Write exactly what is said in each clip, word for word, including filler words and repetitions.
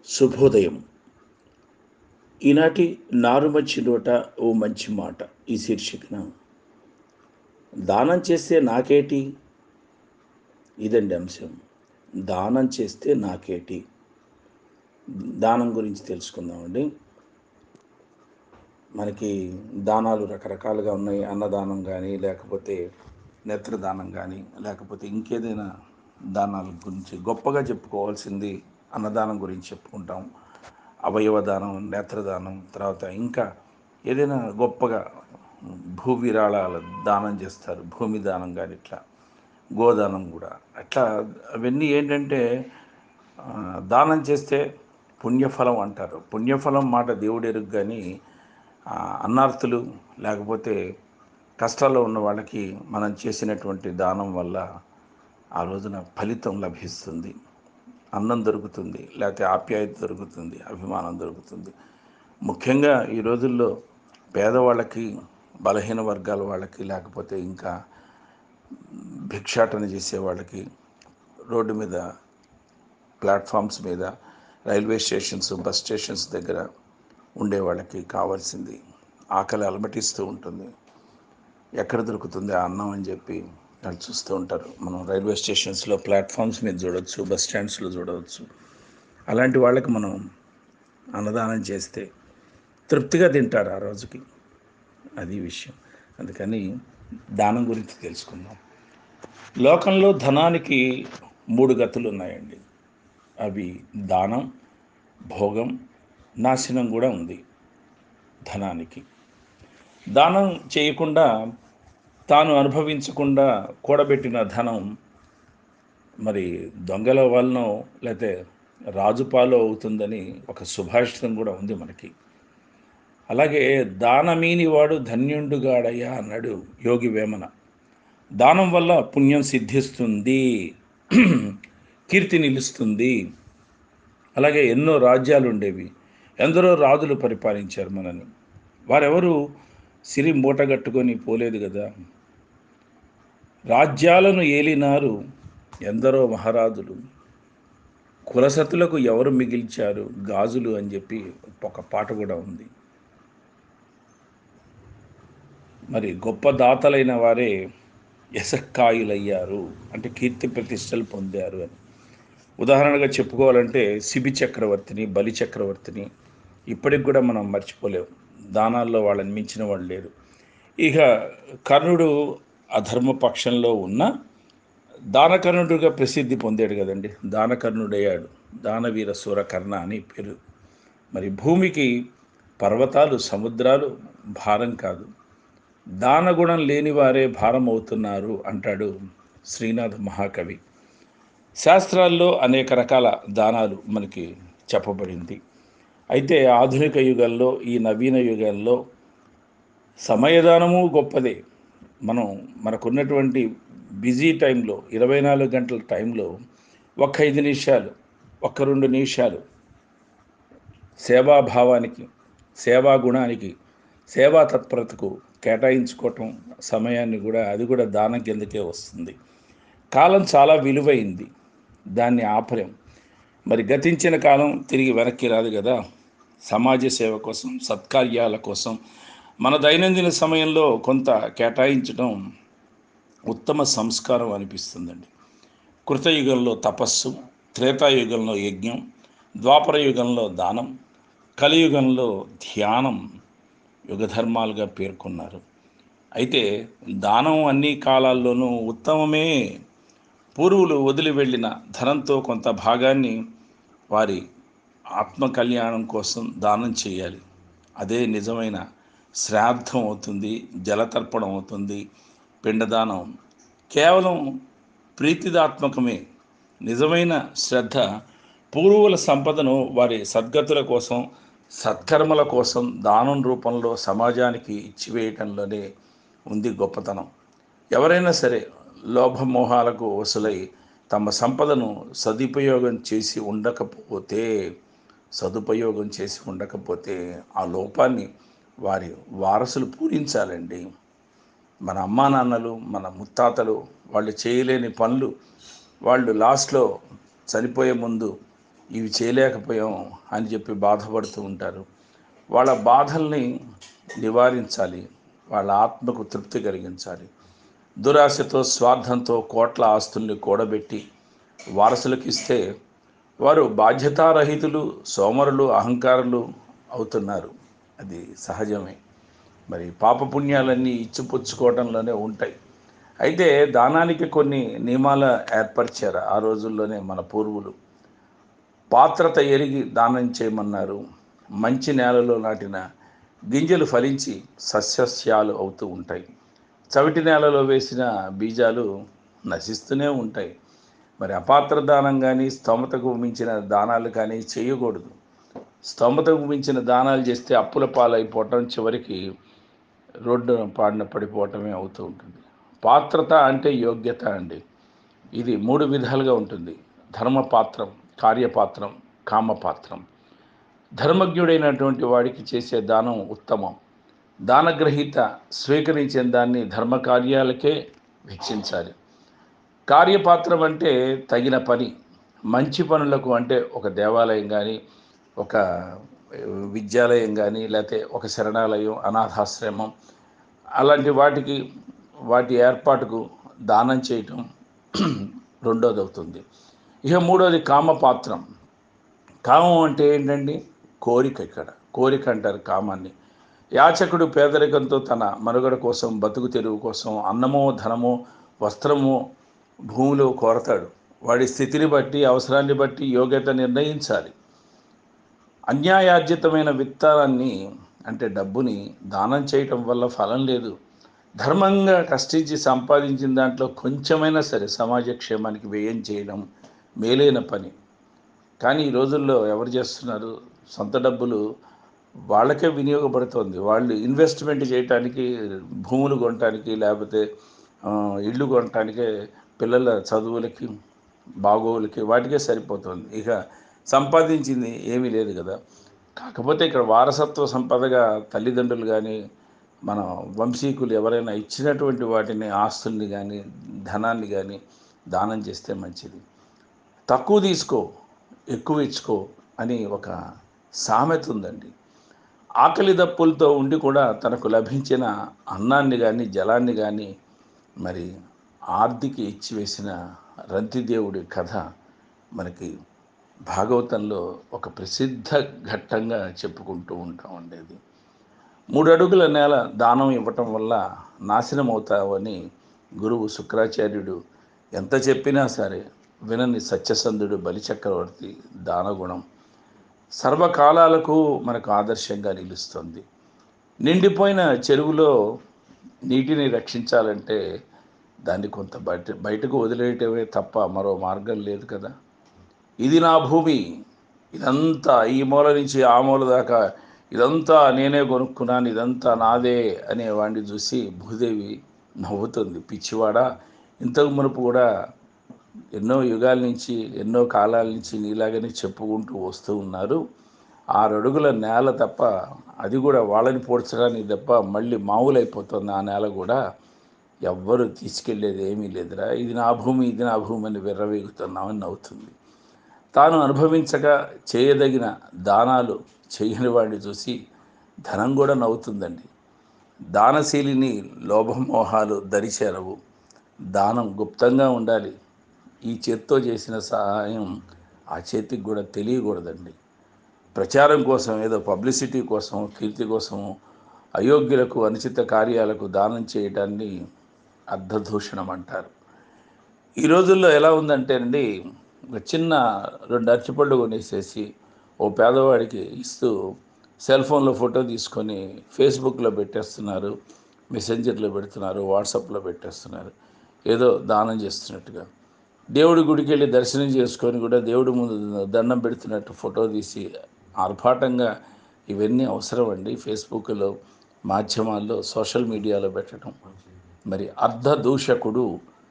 శుభోదయం. ఈనాటి నారుమచ్చి నోట ఓ మంచి మాట ఈ శీర్షికన దానం చేస్తే నాకేటి ఇదండి అంశం. దానం చేస్తే నాకేటి దానం గురించి తెలుసుకుందామండి. మనకి దానాలు రకరకాలుగా ఉన్నాయి. అన్నదానం కానీ, లేకపోతే నేత్రదానం కానీ, లేకపోతే ఇంకేదైనా దానాల గురించి గొప్పగా చెప్పుకోవాల్సింది అన్నదానం గురించి చెప్పుకుంటాం. అవయవ దానం, నేత్రదానం, తర్వాత ఇంకా ఏదైనా గొప్పగా భూ విరాళాల దానం చేస్తారు. భూమి దానం కానీ, ఇట్లా గోదానం కూడా అట్లా అవన్నీ ఏంటంటే ఆ, దానం చేస్తే పుణ్యఫలం అంటారు. పుణ్యఫలం మాట దేవుడు ఎరుగు, కానీ ఆ, అన్నార్థులు లేకపోతే కష్టాల్లో ఉన్న వాళ్ళకి మనం చేసినటువంటి దానం వల్ల ఆ రోజున ఫలితం లభిస్తుంది. అన్నం దొరుకుతుంది, లేకపోతే ఆప్యాయత దొరుకుతుంది, అభిమానం దొరుకుతుంది. ముఖ్యంగా ఈ రోజుల్లో పేదవాళ్ళకి, బలహీన వర్గాల వాళ్ళకి, లేకపోతే ఇంకా భిక్షాటన చేసే వాళ్ళకి, రోడ్డు మీద, ప్లాట్ఫామ్స్ మీద, రైల్వే స్టేషన్స్, బస్ స్టేషన్స్ దగ్గర ఉండే వాళ్ళకి కావాల్సింది ఆకలి అలమటిస్తూ ఉంటుంది. ఎక్కడ దొరుకుతుంది ఆ అన్నం అని చెప్పి వాళ్ళు చూస్తూ ఉంటారు. మనం రైల్వే స్టేషన్స్లో, ప్లాట్ఫామ్స్ మీద చూడవచ్చు, బస్ స్టాండ్స్లో చూడవచ్చు. అలాంటి వాళ్ళకి మనం అన్నదానం చేస్తే తృప్తిగా తింటారు ఆ రోజుకి. అది విషయం. అందుకని దానం గురించి తెలుసుకుందాం. లోకంలో ధనానికి మూడు గతులు ఉన్నాయండి. అవి దానం, భోగం, నాశనం కూడా ఉంది ధనానికి. దానం చేయకుండా, తాను అనుభవించకుండా కూడబెట్టిన ధనం మరి దొంగల వలన లేకపోతే రాజుపాలు అవుతుందని ఒక సుభాషితం కూడా ఉంది మనకి. అలాగే దానమీని వాడు ధన్యుండుగాడయ్యా అన్నాడు యోగి వేమన. దానం వల్ల పుణ్యం సిద్ధిస్తుంది, కీర్తి నిలుస్తుంది. అలాగే ఎన్నో రాజ్యాలు ఉండేవి, ఎందరో రాజులు పరిపాలించారు మనని. వారెవరు సిరి మూటగట్టుకొని పోలేదు కదా. రాజ్యాలను ఏలినారు ఎందరో మహారాజులు, కులసతులకు ఎవరు మిగిల్చారు గాజులు అని చెప్పి ఒక పాట కూడా ఉంది. మరి గొప్ప దాతలైన వారే యశక్కాయులయ్యారు, అంటే కీర్తి ప్రతిష్టలు పొందారు అని. ఉదాహరణగా చెప్పుకోవాలంటే శిబి చక్రవర్తిని, బలి చక్రవర్తిని ఇప్పటికి కూడా మనం మర్చిపోలేము. దానాల్లో వాళ్ళని మించిన వాళ్ళు లేరు. ఇక కర్ణుడు అధర్మ పక్షంలో ఉన్న దానకర్ణుడిగా ప్రసిద్ధి పొందాడు కదండి. దానకర్ణుడయ్యాడు, దానవీర సూర కర్ణ అని పేరు. మరి భూమికి పర్వతాలు, సముద్రాలు భారం కాదు, దానగుణం లేని వారే భారం అవుతున్నారు అంటాడు శ్రీనాథ్ మహాకవి. శాస్త్రాల్లో అనేక రకాల దానాలు మనకి చెప్పబడింది. అయితే ఆధునిక యుగంలో, ఈ నవీన యుగంలో సమయదానము గొప్పదే. మనం మనకున్నటువంటి బిజీ టైంలో, ఇరవై నాలుగు గంటల టైంలో ఒక్క ఐదు నిమిషాలు, ఒక్క రెండు నిమిషాలు సేవాభావానికి, సేవా గుణానికి, సేవా తత్పరతకు కేటాయించుకోవటం సమయాన్ని కూడా, అది కూడా దానం కిందకే వస్తుంది. కాలం చాలా విలువైంది, దాన్ని ఆపలేం. మరి గతించిన కాలం తిరిగి వెనక్కి రాదు కదా. సమాజ సేవ కోసం, సత్కార్యాల కోసం మన దైనందిన సమయంలో కొంత కేటాయించడం ఉత్తమ సంస్కారం అనిపిస్తుందండి. కృతయుగంలో తపస్సు, త్రేతాయుగంలో యజ్ఞం, ద్వాపర యుగంలో దానం, కలియుగంలో ధ్యానం యుగధర్మాలుగా పేర్కొన్నారు. అయితే దానం అన్ని కాలాల్లోనూ ఉత్తమమే. పూర్వులు వదిలి వెళ్ళిన ధనంతో కొంత భాగాన్ని వారి ఆత్మ కళ్యాణం కోసం దానం చేయాలి. అదే నిజమైన శ్రాద్ధం అవుతుంది, జలతర్పణం అవుతుంది. పిండదానం కేవలం ప్రీతిదాత్మకమే. నిజమైన శ్రద్ధ పూర్వుల సంపదను వారి సద్గతుల కోసం, సత్కర్మల కోసం దానం రూపంలో సమాజానికి ఇచ్చివేయటంలోనే ఉంది గొప్పతనం. ఎవరైనా సరే లోభమోహాలకు వసులై తమ సంపదను సదుపయోగం చేసి ఉండకపోతే సదుపయోగం చేసి ఉండకపోతే ఆ లోపాన్ని వారి వారసులు పూరించాలండి. మన అమ్మా నాన్నలు, మన ముత్తాతలు వాళ్ళు చేయలేని పనులు వాళ్ళు లాస్ట్లో చనిపోయే ముందు ఇవి చేయలేకపోయాం అని చెప్పి బాధపడుతూ ఉంటారు. వాళ్ళ బాధల్ని నివారించాలి, వాళ్ళ ఆత్మకు తృప్తి కలిగించాలి. దురాశతో స్వార్థంతో కోట్ల ఆస్తుల్ని కూడబెట్టి వారసులకు ఇస్తే వారు బాధ్యతారహితులు, సోమరులు, అహంకారులు అవుతున్నారు. అది సహజమే. మరి పాపపుణ్యాలన్నీ ఇచ్చిపుచ్చుకోవడంలోనే ఉంటాయి. అయితే దానానికి కొన్ని నియమాలు ఏర్పరిచారు ఆ రోజుల్లోనే మన పూర్వులు. పాత్రత ఎరిగి దానం చేయమన్నారు. మంచి నేలలో నాటిన గింజలు ఫలించి సస్యస్యాలు అవుతూ ఉంటాయి. చవిటి నేలలో వేసిన బీజాలు నశిస్తూనే ఉంటాయి. మరి అపాత్ర దానం కానీ, స్తోమతకు మించిన దానాలు కానీ చేయకూడదు. స్తోమతకు మించిన దానాలు చేస్తే అప్పుల పాలైపోవటం, చివరికి రోడ్డు పాడిన పడిపోవటమే అవుతూ ఉంటుంది. పాత్రత అంటే యోగ్యత అండి. ఇది మూడు విధాలుగా ఉంటుంది: ధర్మపాత్రం, కార్యపాత్రం, కామపాత్రం. ధర్మజ్ఞుడైనటువంటి వాడికి చేసే దానం ఉత్తమం. దానగ్రహీత స్వీకరించిన దాన్ని ధర్మకార్యాలకే వెచ్చించాలి. కార్యపాత్రం అంటే తగిన పని, మంచి పనులకు, అంటే ఒక దేవాలయం కానీ, ఒక విద్యాలయం కానీ, లేకపోతే ఒక శరణాలయం, అనాథాశ్రమం, అలాంటి వాటికి, వాటి ఏర్పాటుకు దానం చేయటం రెండోది అవుతుంది. ఇక మూడోది కామపాత్రం. కామం అంటే ఏంటండి? కోరిక. ఇక్కడ కోరిక అంటారు కామాన్ని. యాచకుడు పేదరికంతో తన మనుగడ కోసం, బతుకు తెరువు కోసం అన్నమో, ధనమో, వస్త్రమో, భూములు కోరతాడు. వాడి స్థితిని బట్టి, అవసరాన్ని బట్టి యోగ్యత నిర్ణయించాలి. అన్యాయార్జితమైన విత్తాన్ని, అంటే డబ్బుని దానం చేయటం వల్ల ఫలం లేదు. ధర్మంగా కష్టించి సంపాదించిన దాంట్లో కొంచెమైనా సరే సమాజ క్షేమానికి వ్యయం చేయడం మేలైన పని. కానీ ఈ రోజుల్లో ఎవరు చేస్తున్నారు? సొంత డబ్బులు వాళ్ళకే వినియోగపడుతుంది. వాళ్ళు ఇన్వెస్ట్మెంట్ చేయటానికి, భూములు కొనటానికి, లేకపోతే ఇళ్ళు కొనటానికే, పిల్లల చదువులకి, బాగోగులకి, వాటికే సరిపోతుంది. ఇక సంపాదించింది ఏమీ లేదు కదా. కాకపోతే ఇక్కడ వారసత్వ సంపదగా తల్లిదండ్రులు కానీ, మన వంశీకులు ఎవరైనా ఇచ్చినటువంటి వాటిని, ఆస్తుల్ని కానీ, ధనాన్ని కానీ దానం చేస్తే మంచిది. తక్కువ తీసుకో, ఎక్కువ ఇచ్చుకో అని ఒక సామెత ఉందండి. ఆకలి దప్పులతో ఉండి కూడా తనకు లభించిన అన్నాన్ని కానీ, జలాన్ని కానీ మరి ఆర్దికి ఇచ్చివేసిన రంతిదేవుడి కథ మనకి భాగవతంలో ఒక ప్రసిద్ధ ఘట్టంగా చెప్పుకుంటూ ఉంటాం ఉండేది. మూడు అడుగుల నేల దానం ఇవ్వటం వల్ల నాశనం అవుతావని గురువు శుక్రాచార్యుడు ఎంత చెప్పినా సరే వినని సత్యసంధుడు బలిచక్రవర్తి దానగుణం సర్వకాలాలకు మనకు ఆదర్శంగా నిలుస్తుంది. నిండిపోయిన చెరువులో నీటిని రక్షించాలంటే దాన్ని కొంత బయట బయటకు వదిలేయటమే తప్ప మరో మార్గం లేదు కదా. ఇది నా భూమి, ఇదంతా ఈ మూల నుంచి ఆ మూల దాకా ఇదంతా నేనే కొనుక్కున్నాను, ఇదంతా నాదే అనే వాడిని చూసి భూదేవి నవ్వుతుంది. పిచ్చివాడా, ఇంతకు మునుపు కూడా ఎన్నో యుగాల నుంచి, ఎన్నో కాలాల నుంచి నీలాగనే చెప్పుకుంటూ వస్తూ ఉన్నారు. ఆరు అడుగుల నేల తప్ప, అది కూడా వాళ్ళని పోడ్చడానికి తప్ప మళ్ళీ మామూలు అయిపోతుంది ఆ నేల కూడా. ఎవ్వరు తీసుకెళ్ళేది ఏమీ లేదురా, ఇది నా భూమి, ఇది నా భూమి అని విర్రవీగుతున్నామని నవ్వుతుంది. తాను అనుభవించక చేయదగిన దానాలు చేయని వాడిని చూసి ధనం కూడా నవ్వుతుందండి. దానశీలిని లోభమోహాలు దరిచేరవు. దానం గుప్తంగా ఉండాలి. ఈ చేత్తో చేసిన సహాయం ఆ చేతికి కూడా తెలియకూడదండి. ప్రచారం కోసం, ఏదో పబ్లిసిటీ కోసం, కీర్తి కోసం అయోగ్యులకు, అనుచిత కార్యాలకు దానం చేయటాన్ని అర్ధదూషణం అంటారు. ఈ రోజుల్లో ఎలా ఉందంటే అండి, ఒక చిన్న రెండు అరటిపళ్ళు కొనేసేసి ఓ పేదవాడికి ఇస్తూ సెల్ ఫోన్లో ఫోటో తీసుకొని ఫేస్బుక్లో పెట్టేస్తున్నారు, మెసెంజర్లో పెడుతున్నారు, వాట్సాప్లో పెట్టేస్తున్నారు, ఏదో దానం చేస్తున్నట్టుగా. దేవుడి గుడికి వెళ్ళి దర్శనం చేసుకొని కూడా దేవుడి ముందు దండం పెడుతున్నట్టు ఫోటో తీసి ఆర్భాటంగా, ఇవన్నీ అవసరం అండి ఫేస్బుక్లో, మాధ్యమాల్లో, సోషల్ మీడియాలో పెట్టడం. మరి అర్ధదూషకుడు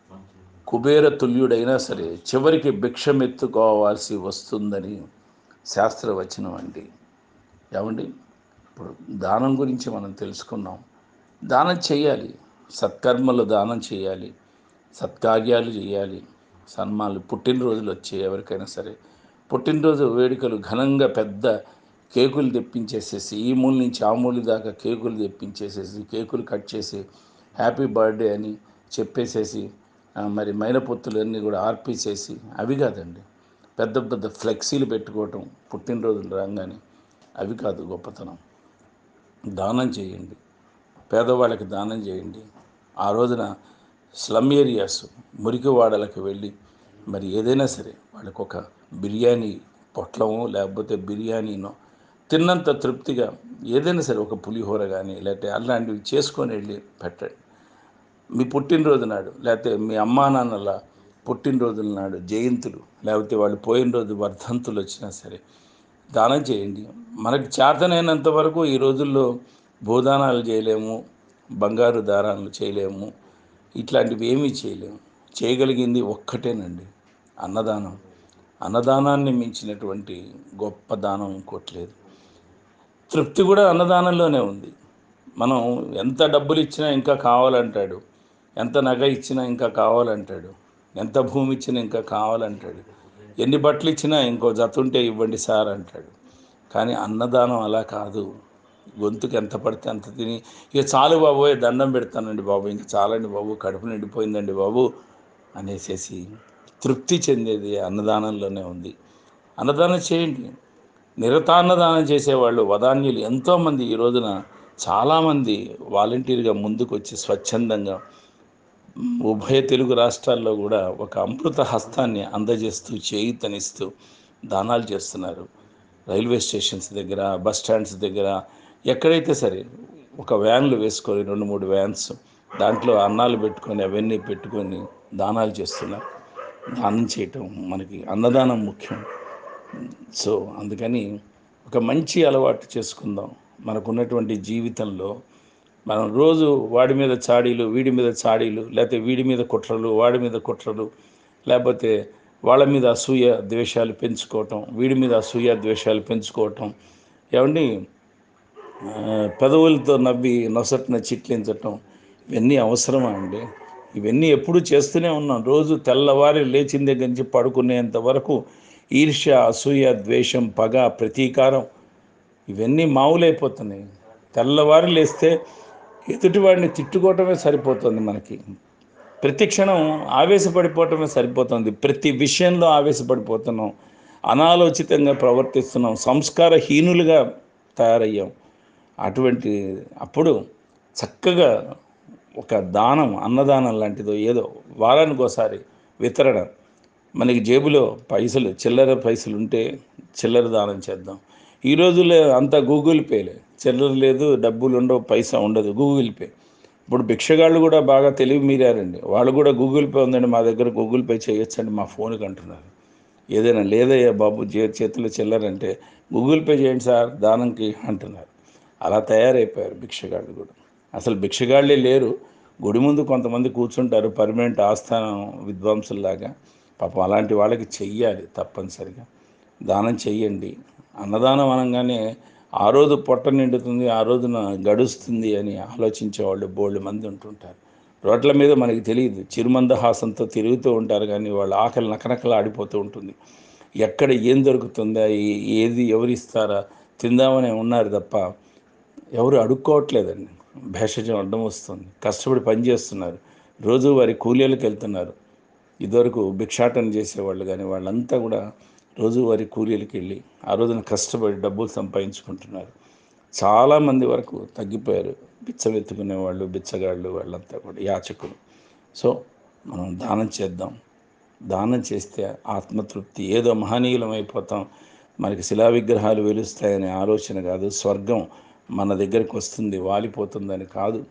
కుబేర తుల్యుడైనా సరే చివరికి భిక్షమెత్తుకోవాల్సి వస్తుందని శాస్త్రవచనం అండి. ఏమండి, ఇప్పుడు దానం గురించి మనం తెలుసుకున్నాం. దానం చేయాలి, సత్కర్మలు దానం చేయాలి, సత్కార్యాలు చేయాలి. సన్మానాలు, పుట్టినరోజులు వచ్చే ఎవరికైనా సరే పుట్టినరోజు వేడుకలు ఘనంగా పెద్ద కేకులు తెప్పించేసేసి ఈ మూల నుంచి ఆ మూల దాకా కేకులు తెప్పించేసేసి కేకులు కట్ చేసి హ్యాపీ బర్త్డే అని చెప్పేసేసి ఆ, మరి మైనపొత్తులు అన్నీ కూడా ఆర్పేసేసి అవి కాదండి. పెద్ద పెద్ద ఫ్లెక్సీలు పెట్టుకోవటం పుట్టినరోజులు రాగానే అవి కాదు గొప్పతనం. దానం చేయండి, పేదవాళ్ళకి దానం చేయండి. ఆ రోజున స్లమ్ ఏరియాస్ మురికి వాడలకు వెళ్ళి మరి ఏదైనా సరే వాళ్ళకు ఒక బిర్యానీ పొట్లమో లేకపోతే బిర్యానీనో తిన్నంత తృప్తిగా ఏదైనా సరే ఒక పులిహోర కానీ లేకపోతే అలాంటివి చేసుకొని వెళ్ళి పెట్టండి. మీ పుట్టినరోజు నాడు లేకపోతే మీ అమ్మా నాన్నల పుట్టినరోజుల నాడు జయంతులు లేకపోతే వాళ్ళు పోయిన రోజు వర్ధంతులు వచ్చినా సరే దానం చేయండి. మనకు చేతనైనంత వరకు ఈ రోజుల్లో భూదానాలు చేయలేము, బంగారు దానాలు చేయలేము, ఇట్లాంటివి ఏమీ చేయలేము. చేయగలిగింది ఒక్కటేనండి, అన్నదానం. అన్నదానాన్ని మించినటువంటి గొప్ప దానం ఇంకోటి లేదు. తృప్తి కూడా అన్నదానంలోనే ఉంది. మనం ఎంత డబ్బులు ఇచ్చినా ఇంకా కావాలంటాడు, ఎంత నగ ఇచ్చినా ఇంకా కావాలంటాడు, ఎంత భూమి ఇచ్చినా ఇంకా కావాలంటాడు, ఎన్ని బట్టలు ఇచ్చినా ఇంకో జత ఉంటే ఇవ్వండి సార్ అంటాడు. కానీ అన్నదానం అలా కాదు. గొంతుకు ఎంత పడితే అంత తిని ఇక చాలు బాబోయ్ దండం పెడతానండి బాబు, ఇంక చాలండి బాబు, కడుపు నిండిపోయిందండి బాబు అనేసేసి తృప్తి చెందేది అన్నదానంలోనే ఉంది. అన్నదానం చేయండి. నిరతాన్నదానం చేసేవాళ్ళు వదాన్యులు ఎంతోమంది ఈ రోజున చాలామంది వాలంటీర్గా ముందుకు వచ్చి స్వచ్ఛందంగా ఉభయ తెలుగు రాష్ట్రాల్లో కూడా ఒక అమృత హస్తాన్ని అందజేస్తూ చేయూతనిస్తూ దానాలు చేస్తున్నారు. రైల్వే స్టేషన్స్ దగ్గర, బస్ స్టాండ్స్ దగ్గర, ఎక్కడైతే సరే ఒక వ్యాన్లు వేసుకొని రెండు మూడు వ్యాన్స్ దాంట్లో అన్నాలు పెట్టుకొని అవన్నీ పెట్టుకొని దానాలు చేస్తున్నారు. దానం చేయటం మనకి అన్నదానం ముఖ్యం. సో అందుకని ఒక మంచి అలవాటు చేసుకుందాం. మనకున్నటువంటి జీవితంలో మనం రోజు వాడి మీద చాడీలు, వీడి మీద చాడీలు, లేకపోతే వీడి మీద కుట్రలు, వాడి మీద కుట్రలు, లేకపోతే వాళ్ళ మీద అసూయ ద్వేషాలు పెంచుకోవటం, వీడి మీద అసూయ ద్వేషాలు పెంచుకోవటం, ఏమండి పెదవులతో నవ్వి నొసటిన చిట్లించటం, ఇవన్నీ అవసరమా అండి? ఇవన్నీ ఎప్పుడు చేస్తూనే ఉన్నాం. రోజు తెల్లవారి లేచిన దగ్గర నుంచి పడుకునేంత వరకు ఈర్ష్య, అసూయ, ద్వేషం, పగ, ప్రతీకారం ఇవన్నీ మామూలైపోతున్నాయి. తెల్లవారి లేస్తే ఎదుటివాడిని తిట్టుకోవటమే సరిపోతుంది మనకి. ప్రతి క్షణం ఆవేశపడిపోవటమే సరిపోతుంది. ప్రతి విషయంలో ఆవేశపడిపోతున్నాం, అనాలోచితంగా ప్రవర్తిస్తున్నాం, సంస్కారహీనులుగా తయారయ్యాం. అటువంటి అప్పుడు చక్కగా ఒక దానం, అన్నదానం లాంటిదో ఏదో వారానికి ఒకసారి వితరణ. మనకి జేబులో పైసలు, చిల్లర పైసలు ఉంటే చిల్లర దానం చేద్దాం. ఈ రోజుల్లో అంతా గూగుల్ పేలే, చిల్లర లేదు, డబ్బులు ఉండవు, పైసా ఉండదు, గూగుల్ పే. ఇప్పుడు భిక్షగాళ్ళు కూడా బాగా తెలివి మీరారండి. వాళ్ళు కూడా గూగుల్ పే ఉందండి మా దగ్గర, గూగుల్ పే చేయొచ్చండి మా ఫోన్కి అంటున్నారు. ఏదైనా లేదయ్యా బాబు జే చేతిలో చిల్లరంటే గూగుల్ పే చేయండి సార్ దానంకి అంటున్నారు. అలా తయారైపోయారు భిక్షగాళ్ళు కూడా. అసలు భిక్షగాళ్ళే లేరు. గుడి ముందు కొంతమంది కూర్చుంటారు పర్మనెంట్ ఆస్థానం విద్వాంసుల్లాగా. పాపం అలాంటి వాళ్ళకి చెయ్యాలి తప్పనిసరిగా. దానం చెయ్యండి. అన్నదానం అనగానే ఆ రోజు పొట్ట నిండుతుంది, ఆ రోజున గడుస్తుంది అని ఆలోచించే వాళ్ళు బోల్డ్ మంది ఉంటుంటారు. రోడ్ల మీద మనకి తెలియదు, చిరుమందహాసంతో తిరుగుతూ ఉంటారు, కానీ వాళ్ళ ఆకలి నకనకలా ఆడిపోతూ ఉంటుంది. ఎక్కడ ఏం దొరుకుతుందా, ఏది ఎవరు ఇస్తారా తిందామని ఉన్నారు తప్ప ఎవరు అడుక్కోవట్లేదండి. భేషజం అడ్డం వస్తుంది. కష్టపడి పని చేస్తున్నారు, రోజు వారి కూలీలకు వెళ్తున్నారు. ఇదివరకు భిక్షాటన చేసేవాళ్ళు కానీ వాళ్ళంతా కూడా రోజువారి కూలీలకు వెళ్ళి ఆ రోజున కష్టపడి డబ్బులు సంపాదించుకుంటున్నారు. చాలామంది వరకు తగ్గిపోయారు. బిచ్చమెత్తుకునే వాళ్ళు, బిచ్చగాళ్ళు, వాళ్ళంతా కూడా యాచకులు. సో మనం దానం చేద్దాం. దానం చేస్తే ఆత్మతృప్తి, ఏదో మహనీయులం అయిపోతాం, మనకి శిలా విగ్రహాలు వెలుస్తాయనే ఆలోచన కాదు, స్వర్గం మన దగ్గరికి వస్తుంది వాలిపోతుందని కాదు,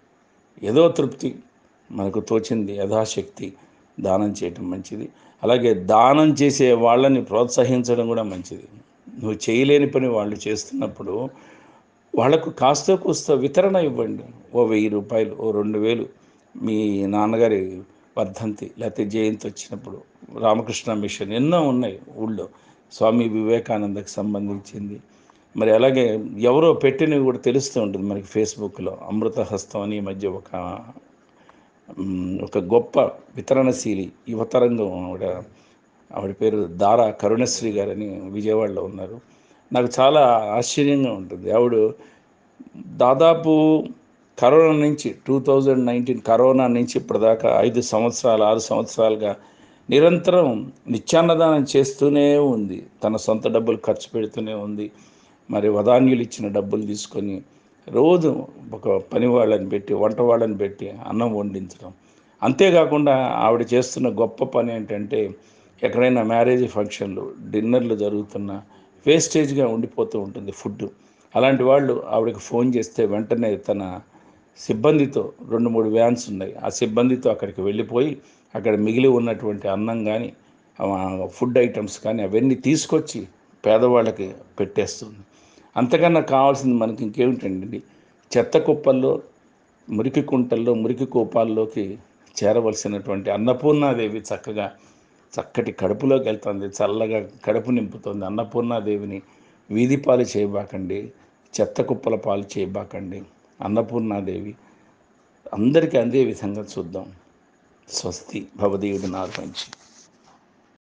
ఏదో తృప్తి మనకు తోచింది యథాశక్తి దానం చేయటం మంచిది. అలాగే దానం చేసే వాళ్ళని ప్రోత్సహించడం కూడా మంచిది. నువ్వు చేయలేని పని వాళ్ళు చేస్తున్నప్పుడు వాళ్లకు కాస్తో కూస్తో వితరణ ఇవ్వండి. ఓ వెయ్యి రూపాయలు, ఓ రెండు వేలు మీ నాన్నగారి వర్ధంతి లేకపోతే జయంతి వచ్చినప్పుడు. రామకృష్ణ మిషన్ ఎన్నో ఉన్నాయి ఊళ్ళో, స్వామి వివేకానందకి సంబంధించింది. మరి అలాగే ఎవరో పెట్టినవి కూడా తెలుస్తూ ఉంటుంది మనకి ఫేస్బుక్లో. అమృత హస్తం అని ఈ మధ్య ఒక ఒక గొప్ప వితరణశీలి యువతరంగం కూడా ఆవిడ పేరు దారా కరుణశ్రీ గారని విజయవాడలో ఉన్నారు. నాకు చాలా ఆశ్చర్యంగా ఉంటుంది. ఆవిడ దాదాపు కరోనా నుంచి టూ థౌజండ్ నైన్టీన్ కరోనా నుంచి ఇప్పటిదాకా ఐదు సంవత్సరాలు ఆరు సంవత్సరాలుగా నిరంతరం నిత్యాన్నదానం చేస్తూనే ఉంది. తన సొంత డబ్బులు ఖర్చు పెడుతూనే ఉంది. మరి వదాన్యులు ఇచ్చిన డబ్బులు తీసుకొని రోజు ఒక పని వాళ్ళని పెట్టి వంట వాళ్ళని పెట్టి అన్నం వండించడం. అంతేకాకుండా ఆవిడ చేస్తున్న గొప్ప పని ఏంటంటే ఎక్కడైనా మ్యారేజ్ ఫంక్షన్లు డిన్నర్లు జరుగుతున్నా వేస్టేజ్గా ఉండిపోతూ ఉంటుంది ఫుడ్. అలాంటి వాళ్ళు ఆవిడకి ఫోన్ చేస్తే వెంటనే తన సిబ్బందితో రెండు మూడు వ్యాన్స్ ఉన్నాయి, ఆ సిబ్బందితో అక్కడికి వెళ్ళిపోయి అక్కడ మిగిలి ఉన్నటువంటి అన్నం కానీ ఫుడ్ ఐటమ్స్ కానీ అవన్నీ తీసుకొచ్చి పేదవాళ్ళకి పెట్టేస్తుంది. అంతకన్నా కావాల్సింది మనకి ఇంకేమిటండి? చెత్త కుప్పల్లో, మురికి కుంటల్లో, మురికి కూపాల్లోకి చేరవలసినటువంటి అన్నపూర్ణాదేవి చక్కగా చక్కటి కడుపులోకి వెళ్తుంది, చల్లగా కడుపు నింపుతుంది. అన్నపూర్ణాదేవిని వీధి పాలు చేయబాకండి, చెత్త కుప్పల పాలు చేయబాకండి. అన్నపూర్ణాదేవి అందరికీ అందే విధంగా చూద్దాం. స్వస్తి భవదేవుడి నార్మంచి.